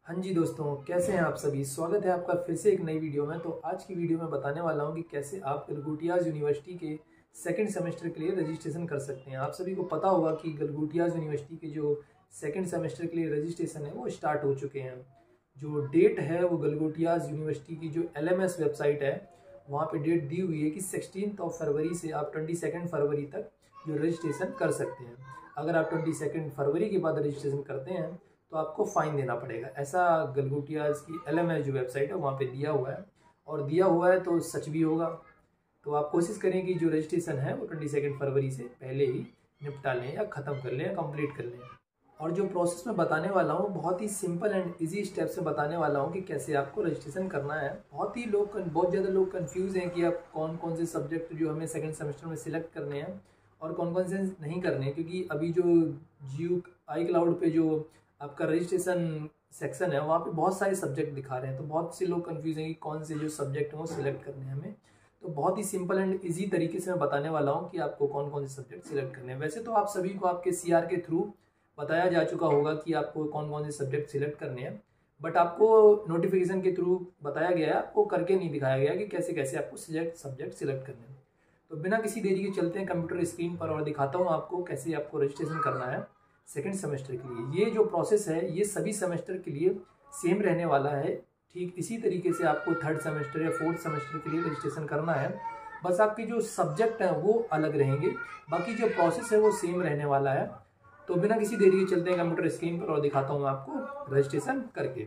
हाँ जी दोस्तों, कैसे हैं आप सभी। स्वागत है आपका फिर से एक नई वीडियो में। तो आज की वीडियो में बताने वाला हूं कि कैसे आप गलगोटियाज यूनिवर्सिटी के सेकंड सेमेस्टर के लिए रजिस्ट्रेशन कर सकते हैं। आप सभी को पता होगा कि गलगोटियाज यूनिवर्सिटी के जो सेकंड सेमेस्टर के लिए रजिस्ट्रेशन है वो स्टार्ट हो चुके हैं। जो डेट है वो गलगोटियाज यूनिवर्सिटी की जो LMS वेबसाइट है वहाँ पर डेट दी हुई है कि 16 फरवरी से आप 22 फरवरी तक जो रजिस्ट्रेशन कर सकते हैं। अगर आप 22 फरवरी के बाद रजिस्ट्रेशन करते हैं तो आपको फ़ाइन देना पड़ेगा। ऐसा गलगोटियाज की LMS जो वेबसाइट है वहाँ पे दिया हुआ है, और दिया हुआ है तो सच भी होगा। तो आप कोशिश करें कि जो रजिस्ट्रेशन है वो 22 फरवरी से पहले ही निपटा लें या ख़त्म कर लें या कंप्लीट कर लें। और जो प्रोसेस मैं बताने वाला हूँ बहुत ही सिंपल एंड इजी स्टेप से बताने वाला हूँ कि कैसे आपको रजिस्ट्रेशन करना है। बहुत ज़्यादा लोग कन्फ्यूज़ हैं कि आप कौन कौन से सब्जेक्ट जो हमें सेकेंड सेमेस्टर में सिलेक्ट करने हैं और कौन कौन से नहीं करने हैं, क्योंकि अभी जो GU iCloud पे जो आपका रजिस्ट्रेशन सेक्शन है वहाँ पे बहुत सारे सब्जेक्ट दिखा रहे हैं। तो बहुत से लोग कंफ्यूज हैं कि कौन से जो सब्जेक्ट हैं वो सिलेक्ट करने हैं हमें। तो बहुत ही सिंपल एंड इजी तरीके से मैं बताने वाला हूँ कि आपको कौन कौन से सब्जेक्ट सिलेक्ट करने हैं। वैसे तो आप सभी को आपके CR के थ्रू बताया जा चुका होगा कि आपको कौन कौन से सब्जेक्ट सिलेक्ट करने हैं, बट आपको नोटिफिकेशन के थ्रू बताया गया है, आपको करके नहीं दिखाया गया कि कैसे कैसे आपको सब्जेक्ट सिलेक्ट करने हैं। तो बिना किसी देरी के चलते हैं कंप्यूटर स्क्रीन पर और दिखाता हूँ आपको कैसे आपको रजिस्ट्रेशन करना है सेकेंड सेमेस्टर के लिए। ये जो प्रोसेस है ये सभी सेमेस्टर के लिए सेम रहने वाला है। ठीक इसी तरीके से आपको थर्ड सेमेस्टर या फोर्थ सेमेस्टर के लिए रजिस्ट्रेशन करना है, बस आपके जो सब्जेक्ट हैं वो अलग रहेंगे, बाकी जो प्रोसेस है वो सेम रहने वाला है। तो बिना किसी देरी के चलते हैं कंप्यूटर स्क्रीन पर और दिखाता हूँ आपको रजिस्ट्रेशन करके।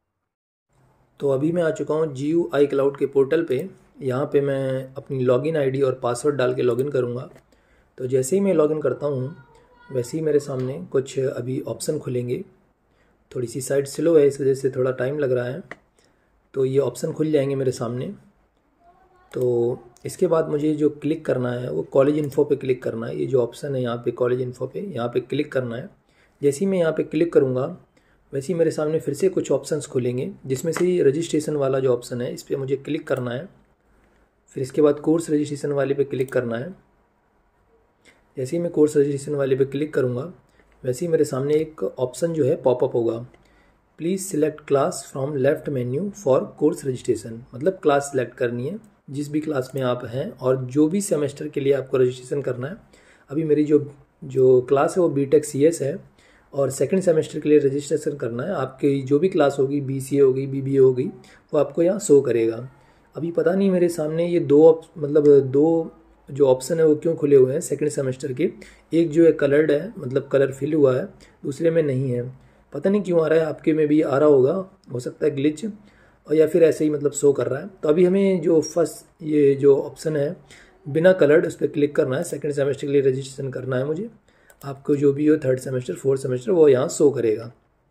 तो अभी मैं आ चुका हूँ GU iCloud के पोर्टल पे। यहाँ पे मैं अपनी लॉगिन ID और पासवर्ड डाल के लॉगिन करूँगा। तो जैसे ही मैं लॉगिन करता हूँ वैसे ही मेरे सामने कुछ अभी ऑप्शन खुलेंगे। थोड़ी सी साइट स्लो है इस वजह से थोड़ा टाइम लग रहा है। तो ये ऑप्शन खुल जाएंगे मेरे सामने। तो इसके बाद मुझे जो क्लिक करना है वो कॉलेज इन्फो पे क्लिक करना है। ये जो ऑप्शन है यहाँ पे कॉलेज इन्फो पे, यहाँ पे क्लिक करना है। जैसे ही मैं यहाँ पे क्लिक करूँगा वैसे ही मेरे सामने फिर से कुछ ऑप्शंस खुलेंगे, जिसमें से ये रजिस्ट्रेशन वाला जो ऑप्शन है इस पर मुझे क्लिक करना है। फिर इसके बाद कोर्स रजिस्ट्रेशन वाले पे क्लिक करना है। जैसे ही मैं कोर्स रजिस्ट्रेशन वाले पे क्लिक करूँगा वैसे ही मेरे सामने एक ऑप्शन जो है पॉपअप होगा, please select class from left menu for course registration. मतलब क्लास सिलेक्ट करनी है जिस भी क्लास में आप हैं और जो भी सेमेस्टर के लिए आपको रजिस्ट्रेशन करना है। अभी मेरी जो क्लास है वो BTech CS है और सेकंड सेमेस्टर के लिए रजिस्ट्रेशन करना है। आपकी जो भी क्लास होगी, BCA होगी, BBA होगी, वो आपको यहाँ शो करेगा। अभी पता नहीं मेरे सामने ये दो जो ऑप्शन है वो क्यों खुले हुए हैं सेकंड सेमेस्टर के। एक जो है कलर्ड है, मतलब कलर फिल हुआ है, दूसरे में नहीं है। पता नहीं क्यों आ रहा है, आपके में भी आ रहा होगा, हो सकता है ग्लिच, और या फिर ऐसे ही मतलब शो कर रहा है। तो अभी हमें जो फर्स्ट ये जो ऑप्शन है बिना कलर्ड, उस पर क्लिक करना है। सेकंड सेमेस्टर के लिए रजिस्ट्रेशन करना है मुझे। आपको जो भी हो थर्ड सेमेस्टर फोर्थ सेमेस्टर वो यहाँ शो करेगा।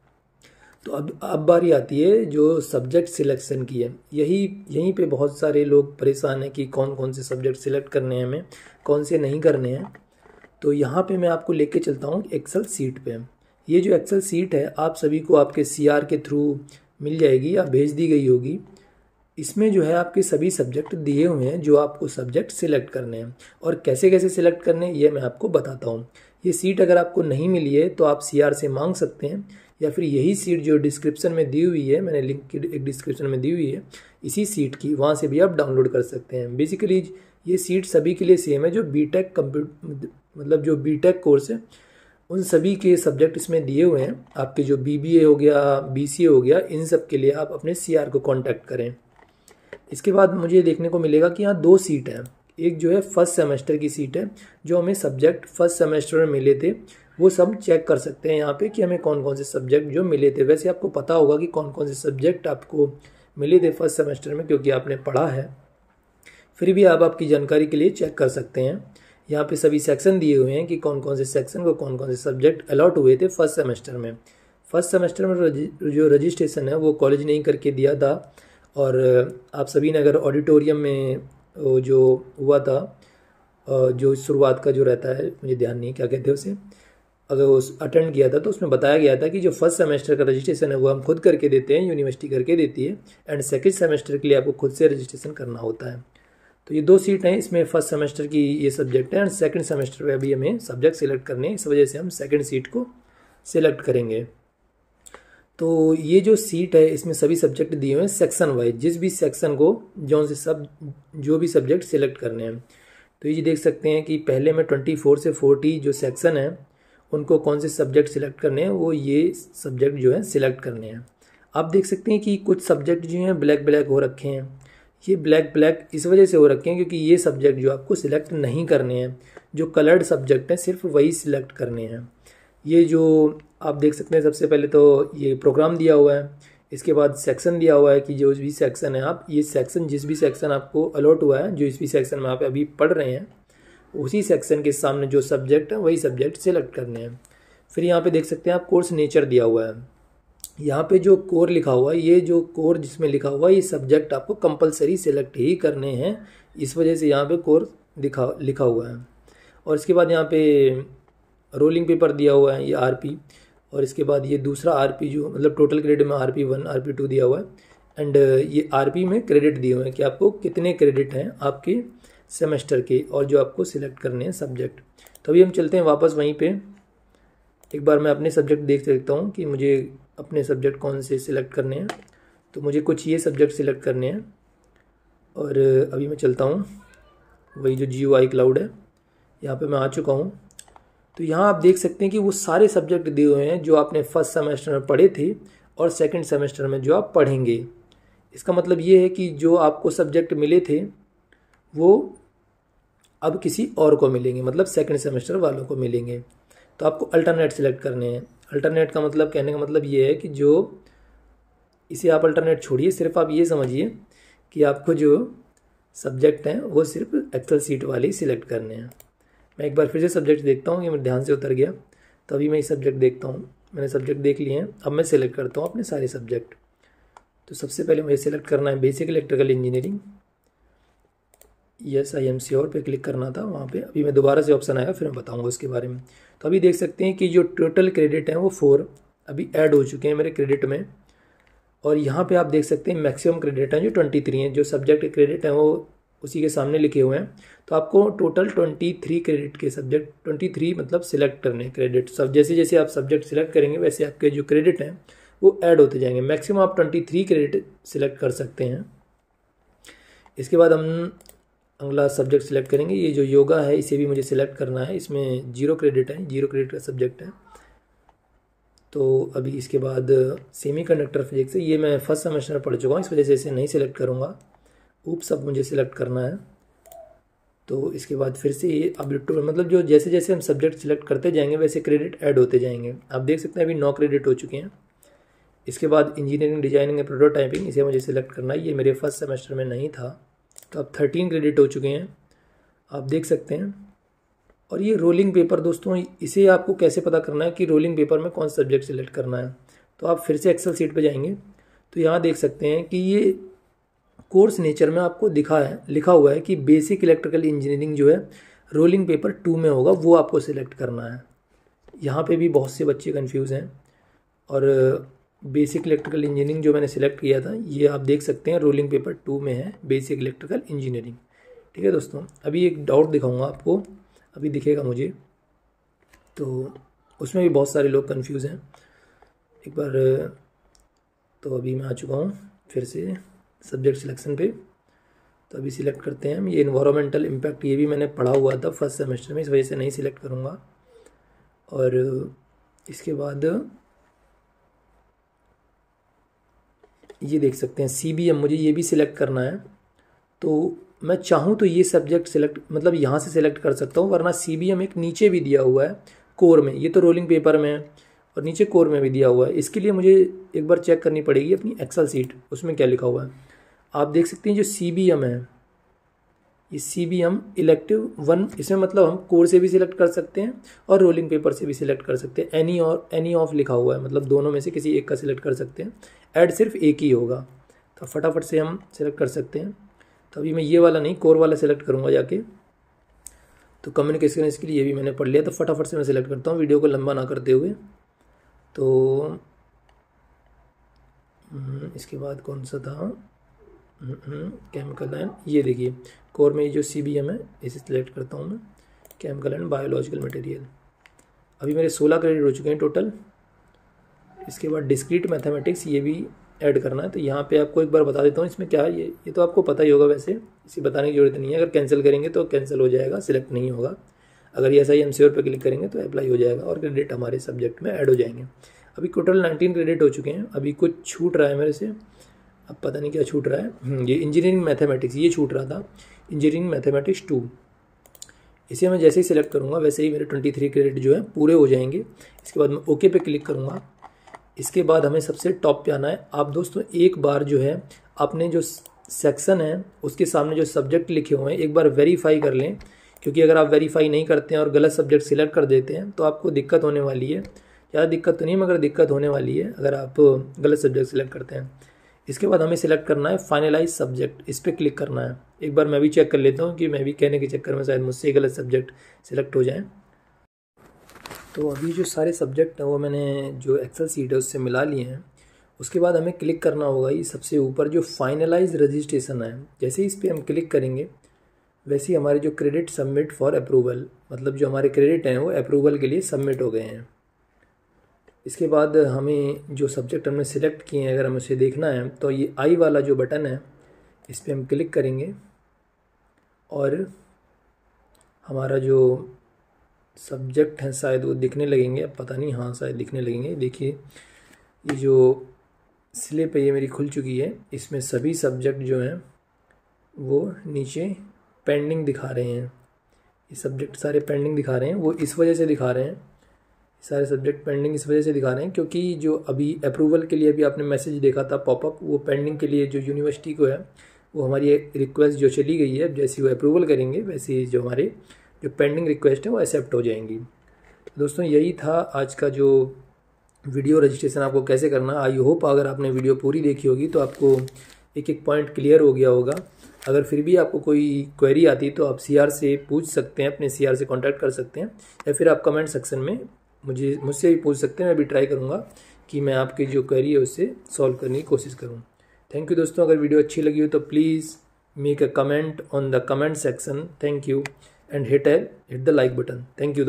तो अब बारी आती है जो सब्जेक्ट सिलेक्शन की है। यहीं पे बहुत सारे लोग परेशान हैं कि कौन कौन से सब्जेक्ट सिलेक्ट करने हैं हमें, कौन से नहीं करने हैं। तो यहाँ पे मैं आपको लेके चलता हूँ एक्सेल सीट पे। ये जो एक्सेल सीट है आप सभी को आपके CR के थ्रू मिल जाएगी या भेज दी गई होगी। इसमें जो है आपके सभी सब्जेक्ट दिए हुए हैं जो आपको सब्जेक्ट सिलेक्ट करने हैं, और कैसे कैसे सिलेक्ट करने हैं ये मैं आपको बताता हूँ। ये सीट अगर आपको नहीं मिली है तो आप CR से मांग सकते हैं, या फिर यही सीट जो डिस्क्रिप्शन में दी हुई है, मैंने लिंक की एक डिस्क्रिप्शन में दी हुई है इसी सीट की, वहाँ से भी आप डाउनलोड कर सकते हैं। बेसिकली ये सीट सभी के लिए सेम है। जो BTech मतलब जो BTech कोर्स है उन सभी के सब्जेक्ट इसमें दिए हुए हैं। आपके जो BBA हो गया, BCA हो गया, इन सब के लिए आप अपने CR को कांटेक्ट करें। इसके बाद मुझे देखने को मिलेगा कि यहाँ 2 सीट हैं। एक जो है फर्स्ट सेमेस्टर की सीट है, जो हमें सब्जेक्ट फर्स्ट सेमेस्टर में मिले थे वो सब चेक कर सकते हैं यहाँ पे कि हमें कौन कौन से सब्जेक्ट जो मिले थे। वैसे आपको पता होगा कि कौन कौन से सब्जेक्ट आपको मिले थे फर्स्ट सेमेस्टर में, क्योंकि आपने पढ़ा है। फिर भी आप आपकी जानकारी के लिए चेक कर सकते हैं। यहाँ पे सभी सेक्शन दिए हुए हैं कि कौन कौन से सेक्शन को कौन कौन से सब्जेक्ट अलॉट हुए थे फर्स्ट सेमेस्टर में। फर्स्ट सेमेस्टर में जो रजिस्ट्रेशन है वो कॉलेज ने ही करके दिया था, और आप सभी ने अगर ऑडिटोरियम में जो हुआ था, जो शुरुआत का जो रहता है, मुझे ध्यान नहीं क्या कहते हैं उसे, अगर उस अटेंड किया था तो उसमें बताया गया था कि जो फर्स्ट सेमेस्टर का रजिस्ट्रेशन है वो हम खुद करके देते हैं, यूनिवर्सिटी करके देती है, एंड सेकंड सेमेस्टर के लिए आपको खुद से रजिस्ट्रेशन करना होता है। तो ये 2 सीट हैं, इसमें फर्स्ट सेमेस्टर की ये सब्जेक्ट है एंड सेकंड सेमेस्टर में अभी हमें सब्जेक्ट सिलेक्ट करने हैं, इस वजह से हम सेकंड सीट को सिलेक्ट करेंगे। तो ये जो सीट है इसमें सभी सब्जेक्ट दिए हुए हैं सेक्शन वाइज, जिस भी सेक्शन को जो भी सब्जेक्ट सिलेक्ट करने हैं। तो ये देख सकते हैं कि पहले में 24 से 40 जो सेक्शन है उनको कौन से सब्जेक्ट सिलेक्ट करने हैं, वो ये सब्जेक्ट जो है सिलेक्ट करने हैं। आप देख सकते हैं कि कुछ सब्जेक्ट जो हैं ब्लैक ब्लैक हो रखे हैं। ये ब्लैक ब्लैक इस वजह से हो रखे हैं क्योंकि ये सब्जेक्ट जो आपको सिलेक्ट नहीं करने हैं, जो कलर्ड सब्जेक्ट हैं सिर्फ वही सिलेक्ट करने हैं। ये जो आप देख सकते हैं सबसे पहले तो ये प्रोग्राम दिया हुआ है, इसके बाद सेक्शन दिया हुआ है कि जो भी सेक्शन है आप ये सेक्शन जिस भी सेक्शन आपको अलॉट हुआ है, जो इस भी सेक्शन में आप अभी पढ़ रहे हैं उसी सेक्शन के सामने जो सब्जेक्ट है वही सब्जेक्ट सिलेक्ट करने हैं। फिर यहाँ पे देख सकते हैं आप कोर्स नेचर दिया हुआ है। यहाँ पे जो कोर लिखा हुआ है, ये जो कोर जिसमें लिखा हुआ है ये सब्जेक्ट आपको कंपलसरी सिलेक्ट ही करने हैं, इस वजह से यहाँ पे कोर लिखा हुआ है। और इसके बाद यहाँ पे रोलिंग पेपर दिया हुआ है, ये आरपी, और इसके बाद ये दूसरा आरपी जो मतलब टोटल क्रेडिट में RP1 RP2 दिया हुआ है, एंड ये आरपी में क्रेडिट दिए हुए हैं कि आपको कितने क्रेडिट हैं आपके सेमेस्टर के और जो आपको सिलेक्ट करने हैं सब्जेक्ट। तो अभी हम चलते हैं वापस वहीं पे। एक बार मैं अपने सब्जेक्ट देख सकता हूँ कि मुझे अपने सब्जेक्ट कौन से सिलेक्ट करने हैं। तो मुझे कुछ ये सब्जेक्ट सिलेक्ट करने हैं और अभी मैं चलता हूँ वही जो GUI क्लाउड है, यहाँ पे मैं आ चुका हूँ। तो यहाँ आप देख सकते हैं कि वो सारे सब्जेक्ट दिए हुए हैं जो आपने फर्स्ट सेमेस्टर में पढ़े थे और सेकंड सेमेस्टर में जो आप पढ़ेंगे। इसका मतलब ये है कि जो आपको सब्जेक्ट मिले थे वो अब किसी और को मिलेंगे, मतलब सेकंड सेमेस्टर वालों को मिलेंगे। तो आपको अल्टरनेट सिलेक्ट करने हैं। अल्टरनेट का मतलब कहने का मतलब ये है कि जो इसे आप अल्टरनेट छोड़िए, सिर्फ आप ये समझिए कि आपको जो सब्जेक्ट हैं वो सिर्फ एक्सेल सीट वाले ही सिलेक्ट करने हैं। मैं एक बार फिर से सब्जेक्ट देखता हूँ, ये मेरे ध्यान से उतर गया, तो अभी मैं ये सब्जेक्ट देखता हूँ। मैंने सब्जेक्ट देख लिए हैं, अब मैं सिलेक्ट करता हूँ अपने सारे सब्जेक्ट। तो सबसे पहले मुझे सिलेक्ट करना है basic electrical engineering. Yes I am sure पे क्लिक करना था वहाँ पे। अभी मैं दोबारा से ऑप्शन आएगा फिर मैं बताऊँगा उसके बारे में। तो अभी देख सकते हैं कि जो टोटल क्रेडिट हैं वो 4 अभी ऐड हो चुके हैं मेरे क्रेडिट में। और यहाँ पे आप देख सकते हैं मैक्सिमम क्रेडिट हैं जो 23 हैं, जो सब्जेक्ट क्रेडिट हैं वो उसी के सामने लिखे हुए हैं। तो आपको टोटल 23 क्रेडिट के सब्जेक्ट 23 मतलब सिलेक्ट करने क्रेडिट। सब जैसे जैसे आप सब्जेक्ट सिलेक्ट करेंगे वैसे आपके जो क्रेडिट हैं वो ऐड होते जाएंगे। मैक्सिमम आप 23 क्रेडिट सिलेक्ट कर सकते हैं। इसके बाद हम अगला सब्जेक्ट सिलेक्ट करेंगे। ये जो योगा है इसे भी मुझे सिलेक्ट करना है, इसमें 0 क्रेडिट है, 0 क्रेडिट का सब्जेक्ट है। तो अभी इसके बाद सेमीकंडक्टर फिजिक्स है, ये मैं फर्स्ट सेमेस्टर में पढ़ चुका हूँ, इस वजह से इसे नहीं सिलेक्ट करूँगा। सब मुझे सिलेक्ट करना है। तो इसके बाद फिर से ये अब मतलब जो जैसे जैसे हम सब्जेक्ट सिलेक्ट करते जाएंगे वैसे क्रेडिट ऐड होते जाएंगे। आप देख सकते हैं अभी 9 क्रेडिट हो चुके हैं। इसके बाद इंजीनियरिंग डिजाइनिंग एंड प्रोटोटाइपिंग, इसे मुझे सिलेक्ट करना है, ये मेरे फर्स्ट सेमेस्टर में नहीं था। तो अब 13 क्रेडिट हो चुके हैं, आप देख सकते हैं। और ये रोलिंग पेपर दोस्तों, इसे आपको कैसे पता करना है कि रोलिंग पेपर में कौन सा सब्जेक्ट सिलेक्ट करना है। तो आप फिर से एक्सेल सीट पे जाएंगे तो यहाँ देख सकते हैं कि ये कोर्स नेचर में आपको लिखा हुआ है कि बेसिक इलेक्ट्रिकल इंजीनियरिंग जो है रोलिंग पेपर 2 में होगा, वो आपको सिलेक्ट करना है। यहाँ पे भी बहुत से बच्चे कंफ्यूज हैं। और बेसिक इलेक्ट्रिकल इंजीनियरिंग जो मैंने सिलेक्ट किया था ये आप देख सकते हैं रोलिंग पेपर 2 में है, बेसिक इलेक्ट्रिकल इंजीनियरिंग। ठीक है दोस्तों, अभी एक डाउट दिखाऊंगा आपको, अभी दिखेगा मुझे, तो उसमें भी बहुत सारे लोग कंफ्यूज हैं। एक बार तो अभी मैं आ चुका हूँ फिर से सब्जेक्ट सिलेक्शन पे। तो अभी सिलेक्ट करते हैं हम ये इन्वायरमेंटल इम्पैक्ट, ये भी मैंने पढ़ा हुआ था फर्स्ट सेमेस्टर में, इस वजह से नहीं सिलेक्ट करूँगा। और इसके बाद ये देख सकते हैं CBM, मुझे ये भी सिलेक्ट करना है। तो मैं चाहूँ तो ये सब्जेक्ट सिलेक्ट मतलब यहाँ से सिलेक्ट कर सकता हूँ, वरना CBM एक नीचे भी दिया हुआ है कोर में। ये तो रोलिंग पेपर में है और नीचे कोर में भी दिया हुआ है। इसके लिए मुझे एक बार चेक करनी पड़ेगी अपनी एक्सेल सीट, उसमें क्या लिखा हुआ है। आप देख सकते हैं जो CBM है, ये CBM इलेक्टिव 1, इसमें मतलब हम कोर से भी सिलेक्ट कर सकते हैं और रोलिंग पेपर से भी सिलेक्ट कर सकते हैं। एनी ऑफ लिखा हुआ है, मतलब दोनों में से किसी एक का सिलेक्ट कर सकते हैं। ऐड सिर्फ एक ही होगा, तो फटाफट से हम सिलेक्ट कर सकते हैं। तो अभी मैं ये वाला नहीं, कोर वाला सिलेक्ट करूँगा जाके। तो कम्युनिकेशन इसके लिए ये भी मैंने पढ़ लिया, तो फटाफट से मैं सिलेक्ट करता हूँ वीडियो को लंबा ना करते हुए। तो इसके बाद कौन सा था, केमिकल एंड, ये देखिए कोर में जो CBM है इसे सिलेक्ट करता हूँ मैं, केमिकल एंड बायोलॉजिकल मटेरियल। अभी मेरे 16 क्रेडिट हो चुके हैं टोटल। इसके बाद डिस्क्रीट मैथमेटिक्स ये भी ऐड करना है। तो यहाँ पे आपको एक बार बता देता हूँ इसमें क्या है। ये तो आपको पता ही होगा, वैसे इसे बताने की जरूरत नहीं है। अगर कैंसिल करेंगे तो कैंसिल हो जाएगा, सिलेक्ट नहीं होगा। अगर ये SI MCOR पर क्लिक करेंगे तो अप्लाई हो जाएगा और क्रेडिट हमारे सब्जेक्ट में ऐड हो जाएंगे। अभी टोटल 19 क्रेडिट हो चुके हैं। अभी कुछ छूट रहा है मेरे से, अब पता नहीं क्या छूट रहा है। ये इंजीनियरिंग मैथमेटिक्स ये छूट रहा था, इंजीनियरिंग मैथमेटिक्स 2। इसे मैं जैसे ही सिलेक्ट करूँगा वैसे ही मेरे 23 क्रेडिट जो है पूरे हो जाएंगे। इसके बाद मैं ओके पे क्लिक करूँगा। इसके बाद हमें सबसे टॉप पे आना है। आप दोस्तों एक बार जो है अपने जो सेक्शन है उसके सामने जो सब्जेक्ट लिखे हुए हैं एक बार वेरीफाई कर लें, क्योंकि अगर आप वेरीफाई नहीं करते हैं और गलत सब्जेक्ट सिलेक्ट कर देते हैं तो आपको दिक्कत होने वाली है। ज़्यादा दिक्कत तो नहीं मगर दिक्कत होने वाली है अगर आप गलत सब्जेक्ट सिलेक्ट करते हैं। इसके बाद हमें सिलेक्ट करना है फाइनलाइज सब्जेक्ट, इस पर क्लिक करना है। एक बार मैं भी चेक कर लेता हूँ कि मैं भी कहने के चक्कर में शायद मुझसे गलत सब्जेक्ट सिलेक्ट हो जाए। तो अभी जो सारे सब्जेक्ट हैं वो मैंने जो एक्सेल सीट है उससे मिला लिए हैं। उसके बाद हमें क्लिक करना होगा ये सबसे ऊपर जो फाइनलाइज रजिस्ट्रेशन है। जैसे ही इस पर हम क्लिक करेंगे वैसे ही हमारे जो क्रेडिट सबमिट फॉर अप्रूवल, मतलब जो हमारे क्रेडिट हैं वो अप्रूवल के लिए सबमिट हो गए हैं। इसके बाद हमें जो सब्जेक्ट हमने सिलेक्ट किए हैं अगर हमें उसे देखना है तो ये आई वाला जो बटन है इस पर हम क्लिक करेंगे और हमारा जो सब्जेक्ट है शायद वो दिखने लगेंगे, अब पता नहीं, हाँ शायद दिखने लगेंगे। देखिए ये जो स्लिप है ये मेरी खुल चुकी है। इसमें सभी सब्जेक्ट जो हैं वो नीचे पेंडिंग दिखा रहे हैं। ये सब्जेक्ट सारे पेंडिंग दिखा रहे हैं, वो इस वजह से दिखा रहे हैं, सारे सब्जेक्ट पेंडिंग इस वजह से दिखा रहे हैं क्योंकि जो अभी अप्रूवल के लिए अभी आपने मैसेज देखा था पॉपअप, वो पेंडिंग के लिए जो यूनिवर्सिटी को है वो हमारी रिक्वेस्ट जो चली गई है, जैसे वो अप्रूवल करेंगे वैसे ही जो हमारे जो पेंडिंग रिक्वेस्ट है वो एक्सेप्ट हो जाएंगी। दोस्तों यही था आज का जो वीडियो, रजिस्ट्रेशन आपको कैसे करना। आई होप अगर आपने वीडियो पूरी देखी होगी तो आपको एक एक पॉइंट क्लियर हो गया होगा। अगर फिर भी आपको कोई क्वेरी आती तो आप CR से पूछ सकते हैं, अपने CR से कॉन्टैक्ट कर सकते हैं, या फिर आप कमेंट सेक्शन में मुझसे भी पूछ सकते हैं। मैं भी ट्राई करूँगा कि मैं आपकी जो क्वेरी है उससे सॉल्व करने की कोशिश करूँ। थैंक यू दोस्तों। अगर वीडियो अच्छी लगी हो तो please make a comment on the comment section. Thank you and hit the like button. Thank you.